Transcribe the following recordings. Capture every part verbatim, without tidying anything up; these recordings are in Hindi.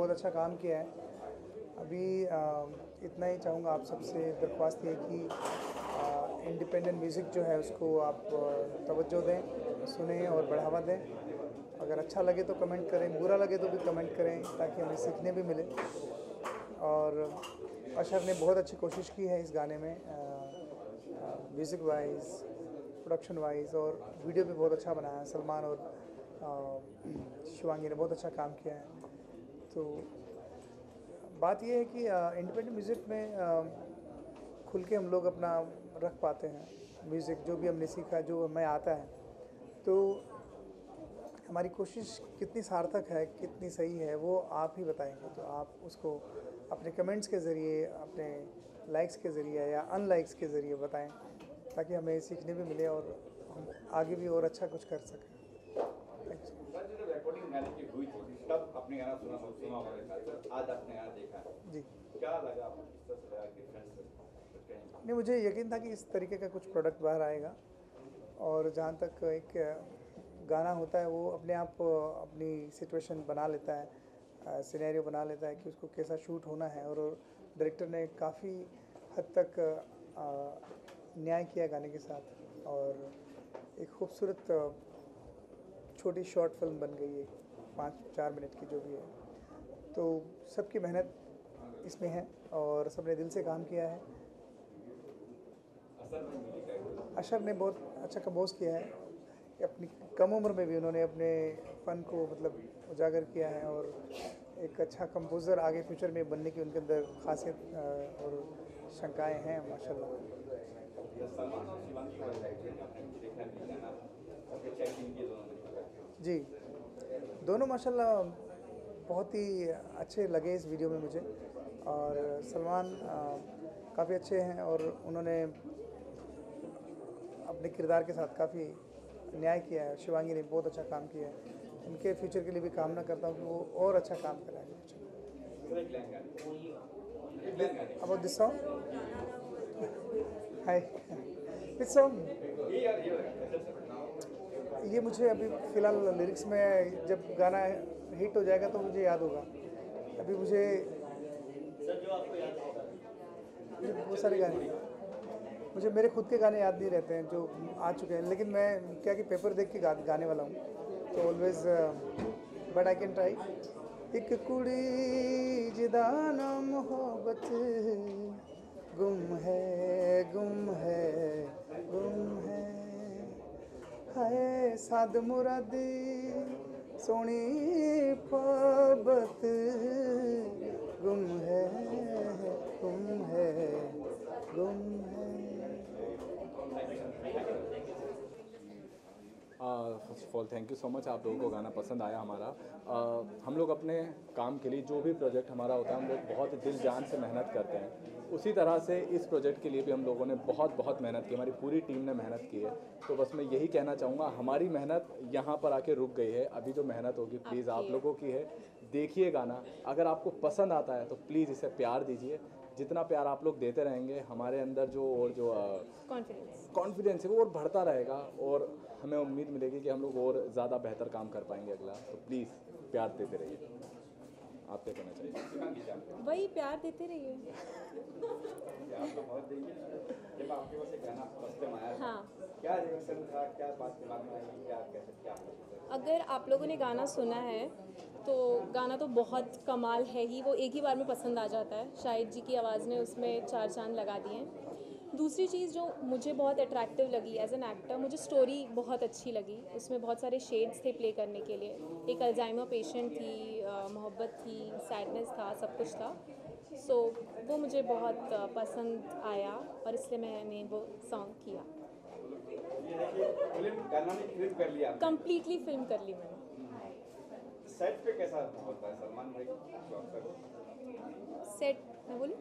बहुत अच्छा काम किया है। अभी आ, इतना ही चाहूँगा आप सबसे, दरख्वास्त है कि इंडिपेंडेंट म्यूज़िक जो है उसको आप तवज्जो दें, सुनें और बढ़ावा दें। अगर अच्छा लगे तो कमेंट करें, बुरा लगे तो भी कमेंट करें ताकि हमें सीखने भी मिले। और अशर ने बहुत अच्छी कोशिश की है इस गाने में, म्यूज़िक वाइज, प्रोडक्शन वाइज, और वीडियो भी बहुत अच्छा बनाया है। सलमान और आ, शिवांगी ने बहुत अच्छा काम किया है। तो बात यह है कि इंडिपेंडेंट म्यूज़िक में आ, खुल के हम लोग अपना रख पाते हैं म्यूज़िक, जो भी हमने सीखा, जो हमें आता है। तो हमारी कोशिश कितनी सार्थक है, कितनी सही है, वो आप ही बताएंगे। तो आप उसको अपने कमेंट्स के ज़रिए, अपने लाइक्स के ज़रिए या अनलाइक्स के ज़रिए बताएं, ताकि हमें सीखने भी मिले और हम आगे भी और अच्छा कुछ कर सकें। सर जब रिकॉर्डिंग गाने की हुई थी तब आपने गाना सुना सुना होगा सर, आज आपने गाना देखा जी, क्या लगा आपको, किस तरह से लगा डिफरेंस? नहीं, मुझे यकीन था कि इस तरीके का कुछ प्रोडक्ट बाहर आएगा। और जहाँ तक एक गाना होता है वो अपने आप अपनी सिचुएशन बना लेता है, सिनेरियो बना लेता है कि उसको कैसा शूट होना है। और डायरेक्टर ने काफ़ी हद तक आ, न्याय किया गाने के साथ, और एक खूबसूरत छोटी शॉर्ट फिल्म बन गई है, पाँच चार मिनट की जो भी है। तो सबकी मेहनत इसमें है और सबने दिल से काम किया है। अशर ने बहुत अच्छा कंपोज किया है, अपनी कम उम्र में भी उन्होंने अपने फ़न को मतलब उजागर किया है, और एक अच्छा कंपोज़र आगे फ्यूचर में बनने की उनके अंदर खासियत और शंकाएं हैं माशाल्लाह। जी, दोनों माशाल्लाह बहुत ही अच्छे लगे इस वीडियो में मुझे। और सलमान काफ़ी अच्छे हैं और उन्होंने अपने किरदार के साथ काफ़ी न्याय किया है। शिवांगी ने बहुत अच्छा काम किया है। उनके फ्यूचर के लिए भी कामना करता हूँ कि वो और अच्छा काम करेंगे। About this song, hi, this song ये मुझे अभी फ़िलहाल लिरिक्स में, जब गाना हिट हो जाएगा तो मुझे याद होगा। अभी मुझे मुझे बहुत सारे गाने, मुझे मेरे खुद के गाने याद नहीं रहते हैं जो आ चुके हैं, लेकिन मैं क्या कि पेपर देख के गा, गाने वाला हूँ, तो always, but I can try. एक कुड़ी जिदा ना मोहब्बत गुम है, गुम है, गुम है, हाय साद मुरादी सोनी पबत गुम है, गुम है, गुम है। First of all thank you so much, आप लोगों को गाना पसंद आया हमारा। uh, हम लोग अपने काम के लिए जो भी प्रोजेक्ट हमारा होता है हम लोग बहुत दिल जान से मेहनत करते हैं। उसी तरह से इस प्रोजेक्ट के लिए भी हम लोगों ने बहुत बहुत मेहनत की, हमारी पूरी टीम ने मेहनत की है। तो बस मैं यही कहना चाहूँगा, हमारी मेहनत यहाँ पर आके रुक गई है, अभी जो मेहनत होगी प्लीज़ आप लोगों की है। देखिए गाना, अगर आपको पसंद आता है तो प्लीज़ इसे प्यार दीजिए। जितना प्यार आप लोग देते रहेंगे हमारे अंदर जो और जो कॉन्फिडेंस कॉन्फिडेंस है वो और बढ़ता रहेगा, और हमें उम्मीद मिलेगी कि हम लोग और ज़्यादा बेहतर काम कर पाएंगे अगला। तो प्लीज़ प्यार देते रहिए। आप क्या कहना चाहिए? वही प्यार देते रहिए। जब आपके पास एक गाना फर्स्ट टाइम आया, हाँ, क्या रिएक्शन था, क्या बात दिमाग में आई, क्या कैसे क्या? अगर आप लोगों ने गाना सुना है तो गाना तो बहुत कमाल है ही, वो एक ही बार में पसंद आ जाता है। शाहिद जी की आवाज़ ने उसमें चार चांद लगा दिए। दूसरी चीज़ जो मुझे बहुत अट्रैक्टिव लगी एज एन एक्टर, मुझे स्टोरी बहुत अच्छी लगी। उसमें बहुत सारे शेड्स थे प्ले करने के लिए। एक अल्जाइमर पेशेंट थी, मोहब्बत थी, सैडनेस था, सब कुछ था। सो so, वो मुझे बहुत पसंद आया और इसलिए मैंने वो सॉन्ग किया। फिल्म गाना ने फिल्म कर लिया, कम्प्लीटली फिल्म कर ली मैंने। सेट पे कैसा होता है सलमान भाई? सेट मैं बोलूँ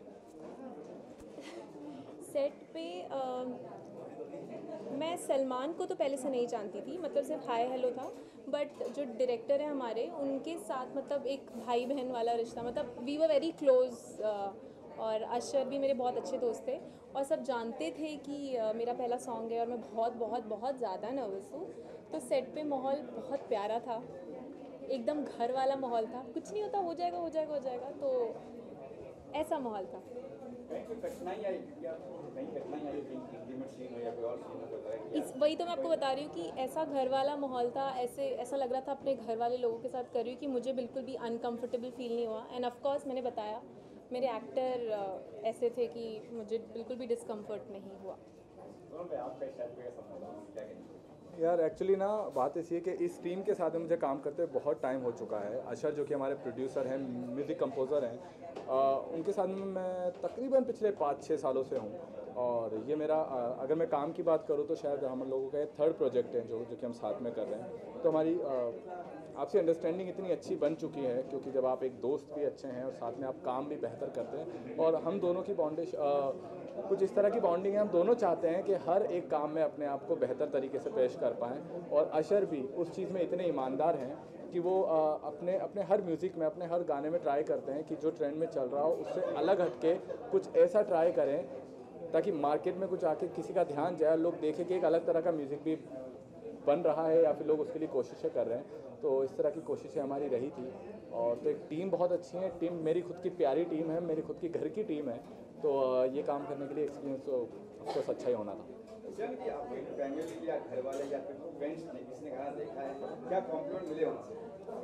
सेट पे आ, मैं सलमान को तो पहले से नहीं जानती थी, मतलब सिर्फ हाय हेलो था। बट जो डायरेक्टर है हमारे, उनके साथ मतलब एक भाई बहन वाला रिश्ता, मतलब वी वर वेरी क्लोज। और अशर भी मेरे बहुत अच्छे दोस्त थे और सब जानते थे कि uh, मेरा पहला सॉन्ग है और मैं बहुत बहुत बहुत ज़्यादा नर्वस हूँ। तो सेट पे माहौल बहुत प्यारा था, एकदम घर वाला माहौल था, कुछ नहीं होता, हो जाएगा हो जाएगा हो जाएगा, तो ऐसा माहौल था। कहीं कोई कठिनाई आई क्योंकि आप कहीं कठिनाई आई कहीं इंटीमेट सीन हो या कोई और सीन हो तो लगा कि इस वही तो मैं आपको बता रही हूँ कि ऐसा घर वाला माहौल था, ऐसे ऐसा लग रहा था अपने घर वाले लोगों के साथ कर रही हूँ कि मुझे बिल्कुल भी अनकंफर्टेबल फील नहीं हुआ। एंड ऑफ कोर्स मैंने बताया मेरे एक्टर ऐसे थे कि मुझे बिल्कुल भी डिस्कम्फर्ट नहीं हुआ। दोनों में आपका शायद का समझ क्या कहेंगे? यार एक्चुअली ना बात ऐसी है कि इस टीम के साथ में मुझे काम करते हुए बहुत टाइम हो चुका है। अशर जो कि हमारे प्रोड्यूसर हैं, म्यूज़िक कंपोज़र हैं, आ, उनके साथ में मैं तकरीबन पिछले पाँच छः सालों से हूँ। और ये मेरा आ, अगर मैं काम की बात करूँ तो शायद हम लोगों का थर्ड प्रोजेक्ट है जो जो कि हम साथ में कर रहे हैं। तो हमारी आपसे अंडरस्टैंडिंग इतनी अच्छी बन चुकी है क्योंकि जब आप एक दोस्त भी अच्छे हैं और साथ में आप काम भी बेहतर करते हैं, और हम दोनों की बॉन्डिश कुछ इस तरह की बॉन्डिंग है, हम दोनों चाहते हैं कि हर एक काम में अपने आप को बेहतर तरीके से पेश कर पाएँ। और अशर भी उस चीज़ में इतने ईमानदार हैं कि वो आ, अपने अपने हर म्यूज़िक में, अपने हर गाने में ट्राई करते हैं कि जो ट्रेंड में चल रहा हो उससे अलग हटके कुछ ऐसा ट्राई करें ताकि मार्केट में कुछ आके किसी का ध्यान जाए, लोग देखें कि एक अलग तरह का म्यूज़िक भी बन रहा है या फिर लोग उसके लिए कोशिशें कर रहे हैं। तो इस तरह की कोशिशें हमारी रही थी। और तो एक टीम बहुत अच्छी है, टीम मेरी खुद की प्यारी टीम है, मेरी खुद की घर की टीम है। तो ये काम करने के लिए एक्सपीरियंस तो ऑफकोर्स अच्छा ही होना था। कि आप फैमिली या घर वाले या फिर फ्रेंड्स ने किसने गाना देखा है, क्या कॉम्प्लीमेंट मिले वहाँ से?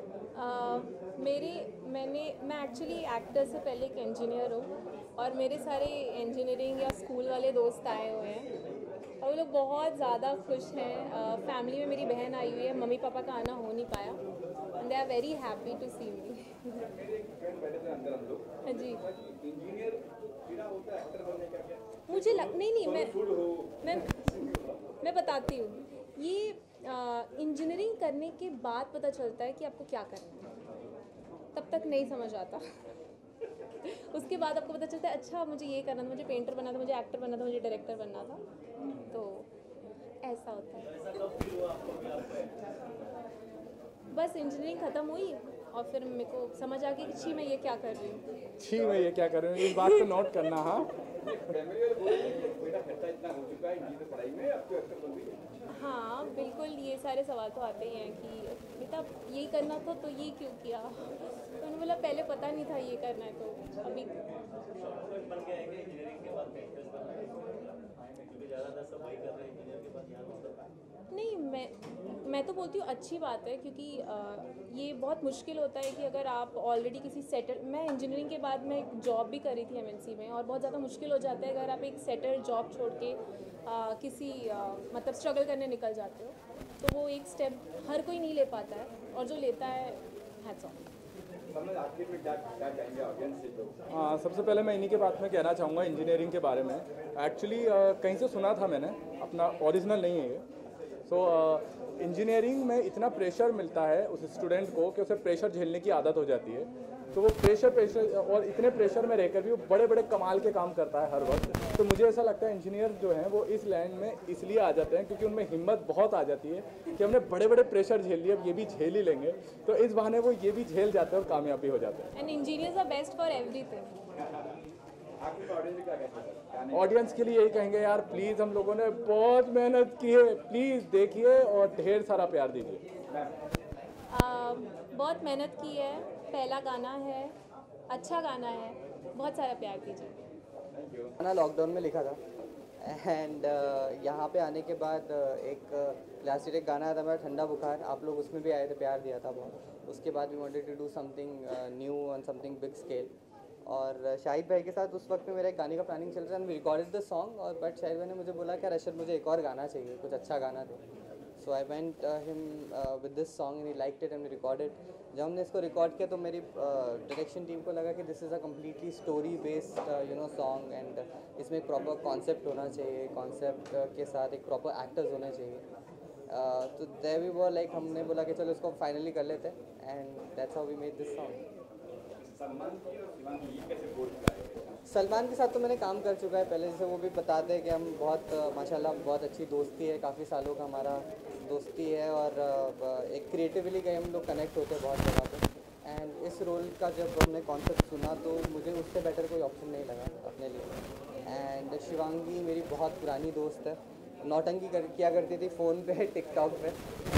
uh, मेरे मैंने मैं एक्चुअली एक्टर से पहले एक इंजीनियर हूँ और मेरे सारे इंजीनियरिंग या स्कूल वाले दोस्त आए हुए हैं और वो लोग बहुत ज़्यादा खुश हैं। फैमिली uh, में मेरी बहन आई हुई है, मम्मी पापा का आना हो नहीं पाया and they are very happy to see me. मेरे एक फ्रेंड बैठे थे अंदर हम लोग, हाँ जी, इंजीनियर बिना होता है एक्टर बनने का क्या मुझे लग नहीं नहीं मैं फुल हो? मैं मैं बताती हूँ। ये इंजीनियरिंग uh, करने के बाद पता चलता है कि आपको क्या करना है, तब तक नहीं समझ आता। उसके बाद आपको पता चलता है अच्छा मुझे ये करना था, मुझे पेंटर बनना था, मुझे एक्टर बनना था, मुझे डायरेक्टर बनना था। तो ऐसा होता है। बस इंजीनियरिंग ख़त्म हुई और फिर मेरे को समझ आ गई कि छी मैं ये क्या कर रही हूँ। छी मैं ये क्या कर रही हूँ, इस बात को नोट करना। हाँ फैमिली वाले बोल रहे हैं कि बेटा खर्चा इतना हो चुका है इंजीनियर पढ़ाई में, अब तो एक्टर बन गई। हाँ बिल्कुल, ये सारे सवाल तो आते ही हैं कि बेटा यही करना था तो ये क्यों किया। तो उन्होंने बोला पहले पता नहीं था ये करना है, तो अभी नहीं। मैं मैं तो बोलती हूँ अच्छी बात है क्योंकि आ, ये बहुत मुश्किल होता है कि अगर आप ऑलरेडी किसी सेटल, मैं इंजीनियरिंग के बाद मैं एक जॉब भी करी थी एमएनसी में और बहुत ज़्यादा मुश्किल हो जाता है अगर आप एक सेटल जॉब छोड़ के आ, किसी आ, मतलब स्ट्रगल करने निकल जाते हो। तो वो एक स्टेप हर कोई नहीं ले पाता है और जो लेता है हैट्स ऑफ। समझ आखिर में क्या क्या कहेंगे ऑडियंस से? तो हाँ, सबसे पहले मैं इन्हीं के बात में कहना चाहूँगा इंजीनियरिंग के बारे में। एक्चुअली कहीं से सुना था मैंने, अपना ओरिजिनल नहीं है ये। सो इंजीनियरिंग में इतना प्रेशर मिलता है उस स्टूडेंट को कि उसे प्रेशर झेलने की आदत हो जाती है। तो वो प्रेशर प्रेशर और इतने प्रेशर में रहकर भी वो बड़े बड़े कमाल के काम करता है हर वक्त। तो मुझे ऐसा लगता है इंजीनियर जो हैं वो इस लाइन में इसलिए आ जाते हैं क्योंकि उनमें हिम्मत बहुत आ जाती है कि हमने बड़े बड़े प्रेशर झेल लिए, अब ये भी झेल ही लेंगे। तो इस बहाने वो ये भी झेल जाते हैं और कामयाब भी हो जाते हैं। And engineers are best for everything. आखिर में ऑडियंस क्या कहते हैं? ऑडियंस के लिए यही कहेंगे यार प्लीज़, हम लोगों ने बहुत मेहनत की है, प्लीज़ देखिए और ढेर सारा प्यार दीजिए। बहुत मेहनत की है, पहला गाना है, अच्छा गाना है, बहुत सारा प्यार दीजिए। गाना लॉकडाउन में लिखा था एंड uh, यहाँ पे आने के बाद uh, एक लास्ट ईयर एक गाना आया था मेरा ठंडा बुखार, आप लोग उसमें भी आए थे, प्यार दिया था बहुत। उसके बाद we wanted to do something new on something big scale. और शाहिद भाई के साथ उस वक्त में मेरा एक गाने का प्लानिंग चल रहा था, वी रिकॉर्डेड द सॉन्ग। और बट शाहिद भाई ने मुझे बोला कि अशर मुझे एक और गाना चाहिए, कुछ अच्छा गाना दे। So I went him with this song and he liked it and we recorded. जब हमने इसको रिकॉर्ड किया तो मेरी डायरेक्शन uh, टीम को लगा कि this is a completely story based you know song and इसमें एक प्रॉपर कॉन्सेप्ट होना चाहिए, कॉन्सेप्ट के साथ एक प्रॉपर एक्टर्स होने चाहिए। uh, तो दे वी वर लाइक, हमने बोला कि चलो इसको फाइनली कर लेते हैं and that's how we made this song. Salman की और शिवांग की ये कैसे बोल रहा है? सलमान के साथ तो मैंने काम कर चुका है पहले, जैसे वो भी बताते हैं कि हम बहुत माशाल्लाह बहुत अच्छी दोस्ती है, काफ़ी सालों का हमारा दोस्ती है और एक क्रिएटिवली गए हम लोग कनेक्ट होते हैं बहुत जगह पे। एंड इस रोल का जब हमने कॉन्सेप्ट सुना तो मुझे उससे बेटर कोई ऑप्शन नहीं लगा अपने लिए। एंड शिवांगी मेरी बहुत पुरानी दोस्त है, नौटंकी कर किया करती थी फ़ोन पे टिकटॉक पे।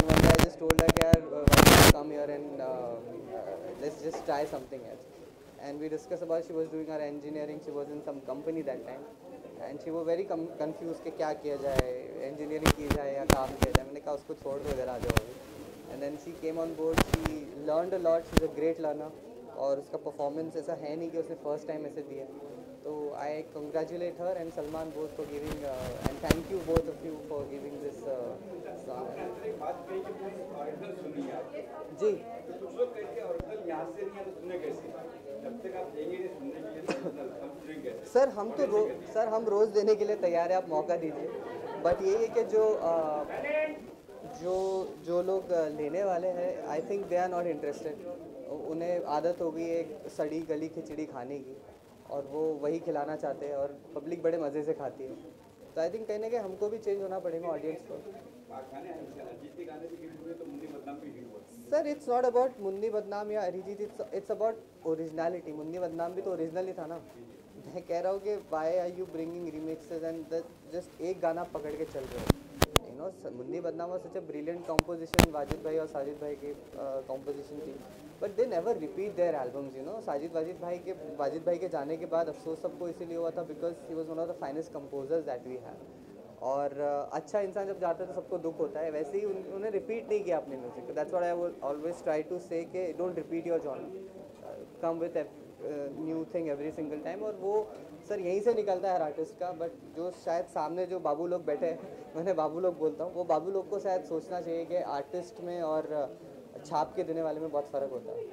just told her, "Yaar, uh, why don't you come here and uh, uh, let's just try something else." And we discussed about she was doing her engineering. She was in some company that time, and she was very com- confused कि क्या किया जाए, engineering की जाए या काम किया जाए. मैंने कहा उसको छोड़ दो, इधर आ जाओ अभी. And then she came on board. She learned a lot. She's a great learner. और उसका परफॉर्मेंस ऐसा है नहीं कि उसने फर्स्ट टाइम ऐसे दिया. तो I congratulate her and Salman both for giving and thank you both of you for giving this song. एक बात कही कि ओरिजिनल सुनी आप जी. तो कुछ लोग कहते हैं ओरिजिनल यहाँ से नहीं है तो सुने कैसे? जब तक आप देंगे नहीं सुनने के लिए तो ओरिजिनल हम सुनेंगे कैसे? सर हम तो रो सर हम रोज़ देने के लिए तैयार है, आप मौका दीजिए. बट ये है कि जो uh, जो जो लोग लेने वाले हैं, I think they are not interested. उन्हें आदत हो गई एक सड़ी गली खिचड़ी खाने की, और वो वही खिलाना चाहते हैं, और पब्लिक बड़े मज़े से खाती है. तो आई थिंक कहीं ना कहीं हमको भी चेंज होना पड़ेगा ऑडियंस को. अरिजीत के गाने भी हिट हुए तो मुन्नी बदनाम भी हिट हुआ. Sir it's not about Munni Badnaam या Arijit, it's it's about originality. Munni Badnaam भी तो ओरिजिनल ही था ना. मैं कह रहा हूँ कि why are you bringing remixes and just एक गाना पकड़ के चल रहे हो. You know Munni Badnaam was such a brilliant composition. Wajid भाई और साजिद भाई की कॉम्पोजिशन थी, but they never repeat their albums. You know Sajid Wajid भाई के वाजिद भाई के जाने के बाद अफसोस सबको इसीलिए हुआ था because he was one of the finest composers that we have. और uh, अच्छा इंसान जब जाता है तो सबको दुख होता है. वैसे ही उन, उन्होंने रिपीट नहीं किया अपने music. That's what I would always try to say के don't repeat your genre, come with new thing every single time. और वो सर यहीं से निकलता है हर आर्टिस्ट का. बट जो शायद सामने जो बाबू लोग बैठे हैं, मैंने बाबू लोग बोलता हूँ, वो बाबू लोग को शायद सोचना चाहिए कि आर्टिस्ट में और छाप के देने वाले में बहुत फ़र्क होता है.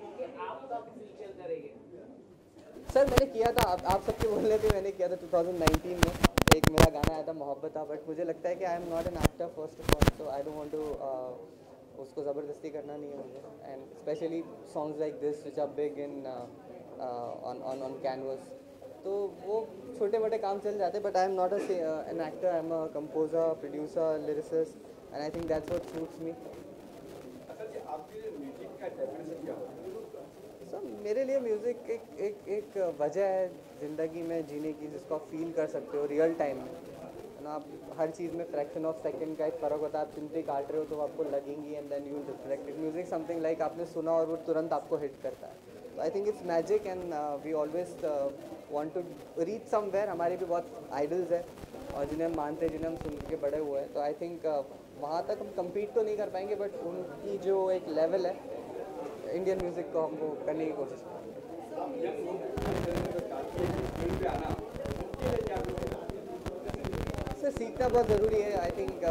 सर मैंने किया था, आप, आप सबके बोलने पे मैंने किया था टू थाउजेंड नाइनटीन में. एक मेरा गाना आया था मोहब्बत. बट मुझे लगता है कि I am not an actor first of all, so I don't want to उसको ज़बरदस्ती करना नहीं है मुझे. And specially songs like this which are big in on on on canvas. तो वो छोटे मोटे काम चल जाते हैं. But I am not an actor, I am a composer, producer, lyricist, and I think that's what suits me. अच्छा जी, आपके म्यूजिक का डेफिनेशन क्या होता है? सर मेरे लिए म्यूज़िक एक एक एक वजह है ज़िंदगी में जीने की, जिसको आप फील कर सकते हो रियल टाइम में. है ना, आप हर चीज़ में फ्रैक्शन ऑफ सेकंड का एक फ़र्क होता है. आप चिमटी काट रहे हो तो आपको लगेंगी and then you will reflect it. Music something like आपने सुना और वो तुरंत आपको हिट करता है. तो I think it's magic and we always want to reach somewhere. हमारे भी बहुत आइडल्स है और जिन्हें हम मानते हैं, जिन्हें हम सुन के बड़े हुए हैं. तो आई थिंक uh, वहाँ तक हम कम्पीट तो नहीं कर पाएंगे, बट उनकी जो एक लेवल है इंडियन म्यूज़िक को हमको करने की कोशिश करेंगे. सर सीखना बहुत ज़रूरी है. आई थिंक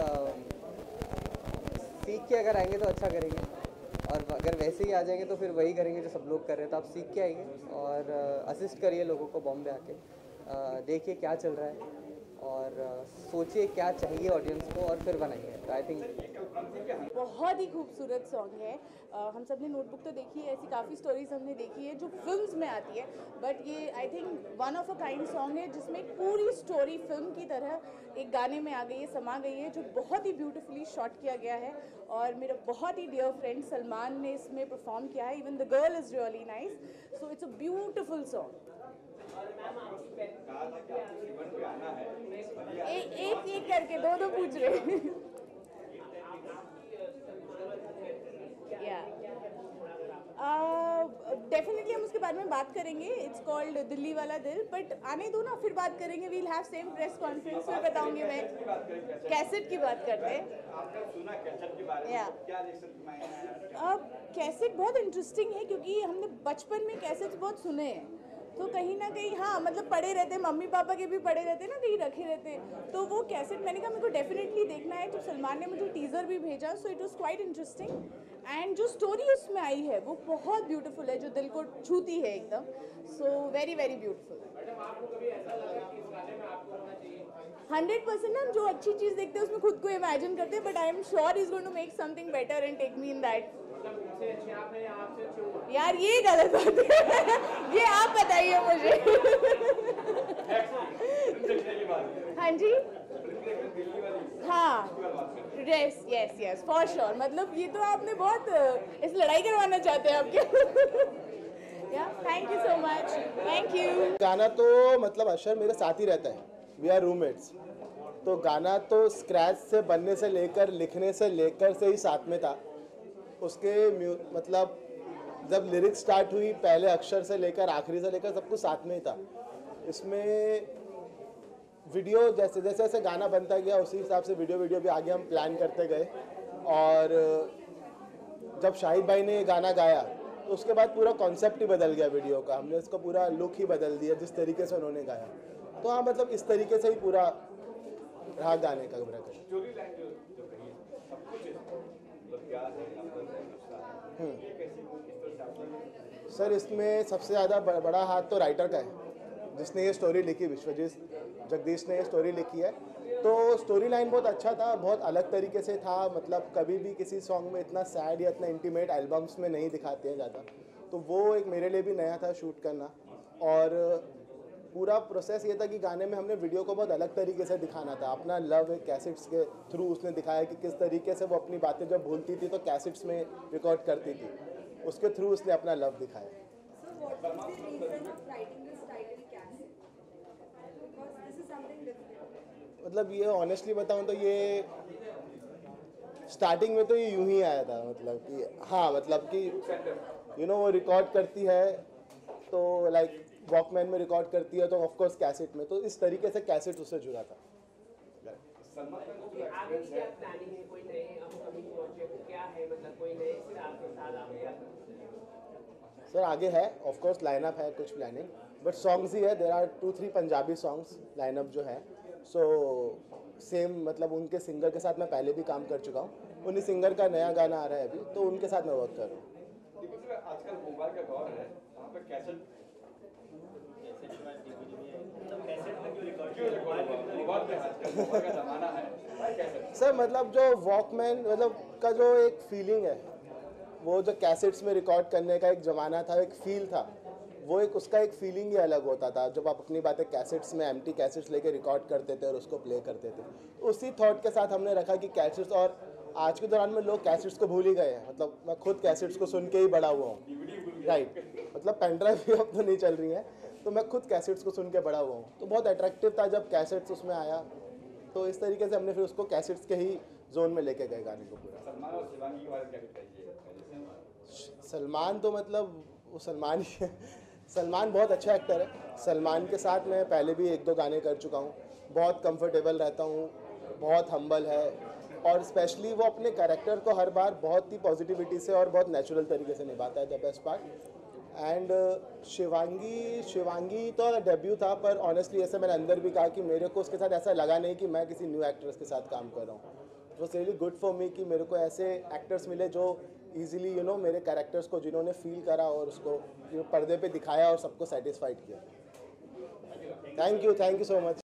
सीख के अगर आएंगे तो अच्छा करेंगे, और अगर वैसे ही आ जाएंगे तो फिर वही करेंगे जो सब लोग कर रहे हैं. तो आप सीख के आइए और असिस्ट करिए लोगों को बॉम्बे आके. देखिए क्या चल रहा है और सोचिए क्या चाहिए ऑडियंस को और फिर बनाइए. तो आई थिंक बहुत ही खूबसूरत सॉन्ग है. uh, हम सब ने नोटबुक तो देखी है, ऐसी काफ़ी स्टोरीज हमने देखी है जो फिल्म्स में आती है, बट ये I think one of a kind song है जिसमें पूरी स्टोरी फिल्म की तरह एक गाने में आ गई है, समा गई है, जो बहुत ही ब्यूटीफुली शॉट किया गया है. और मेरा बहुत ही डियर फ्रेंड सलमान ने इसमें परफॉर्म किया है. Even the girl is really nice. So it's a beautiful song. एक एक एक करके दो दो पूछ रहे. या डेफिनेटली हम उसके बारे में बात करेंगे. इट्स कॉल्ड दिल्ली वाला दिल. बट आने दो ना, फिर बात करेंगे. We'll have same press conference में बताऊंगी मैं. कैसेट की बात करते हैं. या कैसेट बहुत इंटरेस्टिंग है क्योंकि हमने बचपन में कैसेट्स बहुत सुने हैं. तो कहीं ना कहीं हाँ मतलब पड़े रहते, मम्मी पापा के भी पड़े रहते ना, कहीं रखे रहते. तो वो कैसेट मैंने कहा मेरे को डेफिनेटली देखना है. तो सलमान ने मुझे टीज़र भी भेजा. So it was quite interesting. And जो स्टोरी उसमें आई है वो बहुत ब्यूटीफुल है, जो दिल को छूती है एकदम. So very very beautiful. Hundred percent ना, जो अच्छी चीज़ देखते हैं उसमें खुद को इमेजिन करते हैं. But I am sure is going to make something better and take me in that. यार ये गलत बात है. ये आप बताइए मुझे. हाँ जी, हाँ, yes yes yes for sure. मतलब ये तो आपने बहुत इस लड़ाई करवाना चाहते हैं आपके. या thank you so much. Thank you. गाना तो मतलब अशर मेरे साथ ही रहता है. We are roommates. तो गाना तो स्क्रैच से बनने से लेकर लिखने से लेकर से ही साथ में था। उसके म्यू मतलब जब लिरिक्स स्टार्ट हुई पहले अक्षर से लेकर आखिरी से लेकर सब कुछ साथ में ही था। इसमें वीडियो जैसे जैसे जैसे गाना बनता गया उसी हिसाब से वीडियो वीडियो भी आगे हम प्लान करते गए। और जब शाहिद भाई ने ये गाना गाया तो उसके बाद पूरा कॉन्सेप्ट ही बदल गया वीडियो का। हमने इसका पूरा लुक ही बदल दिया जिस तरीके से उन्होंने गाया। तो हाँ, मतलब इस तरीके से ही पूरा रहा गाने का ब्रैकेट। स्टोरी लाइन जो जो कही है, सब कुछ है, मतलब प्यार है, नफरत है, गुस्सा है, ये कैसी किस तरह से आपने? सर इसमें सबसे ज़्यादा बड़ा हाथ तो राइटर का है जिसने ये स्टोरी लिखी, विश्वजीत जगदीश ने ये स्टोरी लिखी है। तो स्टोरी लाइन बहुत अच्छा था, बहुत अलग तरीके से था। मतलब कभी भी किसी सॉन्ग में इतना सैड या इतना इंटीमेट एल्बम्स में नहीं दिखाते हैं ज़्यादा, तो वो एक मेरे लिए भी नया था शूट करना। और पूरा प्रोसेस ये था कि गाने में हमने वीडियो को बहुत अलग तरीके से दिखाना था। अपना लव एक कैसेट्स के थ्रू उसने दिखाया कि किस तरीके से वो अपनी बातें जब भूलती थी तो कैसेट्स में रिकॉर्ड करती थी, उसके थ्रू उसने अपना लव दिखाया। मतलब ये ऑनेस्टली बताऊं तो ये स्टार्टिंग में तो ये यूं ही आया था। मतलब कि हाँ, मतलब कि यू नो वो रिकॉर्ड करती है तो लाइक वॉकमैन में रिकॉर्ड करती है तो ऑफ कोर्स कैसेट में, तो इस तरीके से कैसेट उससे जुड़ा था। सलमान खान को आगे क्या प्लानिंग है, कोई नए अपकमिंग प्रोजेक्ट क्या है, मतलब कोई नए फिर आपके साथ आगे? सर आगे है ऑफ कोर्स, लाइनअप है कुछ प्लानिंग, बट सॉन्ग्स ही है। There are two three Punjabi songs lineup जो है। सो सेम मतलब उनके सिंगर के साथ मैं पहले भी काम कर चुका हूँ। उन्हीं सिंगर का नया गाना आ रहा है अभी, तो उनके साथ मैं वर्क कर रहा हूँ। देखो सर, आजकल मोबाइल का दौर है, वहाँ पे कैसेट क्यों रिकॉर्ड हुआ? मोबाइल पे आजकल मोबाइल का ज़माना है, कैसेट। सर मतलब जो वॉकमैन मतलब का जो एक फीलिंग है, वो जो कैसेट्स में रिकॉर्ड करने का एक ज़माना था, एक फील था, वो एक उसका एक फीलिंग ही अलग होता था। जब आप अपनी बातें कैसेट्स में एम्प्टी कैसेट्स लेके रिकॉर्ड करते थे और उसको प्ले करते थे, उसी थॉट के साथ हमने रखा कि कैसेट्स, और आज के दौरान में लोग कैसेट्स को भूल ही गए हैं। मतलब मैं खुद कैसेट्स को सुन के ही बड़ा हुआ हूँ, राइट। मतलब पेन ड्राइव भी अब तो नहीं चल रही है, तो मैं खुद कैसेट्स को सुन के बड़ा हुआ हूँ। तो बहुत अट्रैक्टिव था जब कैसेट्स उसमें आया, तो इस तरीके से हमने फिर उसको कैसेट्स के ही जोन में लेके गए गाने को पूरा। सलमान और शिवांगी के बारे में क्या बताइए? सलमान तो मतलब वो सलमान ही है। सलमान बहुत अच्छा एक्टर है। सलमान के साथ मैं पहले भी एक दो गाने कर चुका हूँ। बहुत कंफर्टेबल रहता हूँ, बहुत हम्बल है, और स्पेशली वो अपने कैरेक्टर को हर बार बहुत ही पॉजिटिविटी से और बहुत नेचुरल तरीके से निभाता है, the best part. And Shivangi Shivangi तो डेब्यू था, पर ऑनेस्टली ऐसे मैंने अंदर भी कहा कि मेरे को उसके साथ ऐसा लगा नहीं कि मैं किसी न्यू एक्ट्रेस के साथ काम कर रहा हूँ। It was really good for me कि मेरे को ऐसे एक्टर्स मिले जो ईजिली यू नो मेरे कैरेक्टर्स को जिन्होंने फील करा और उसको पर्दे पे दिखाया और सबको सेटिस्फाइड किया। Thank you thank you so much.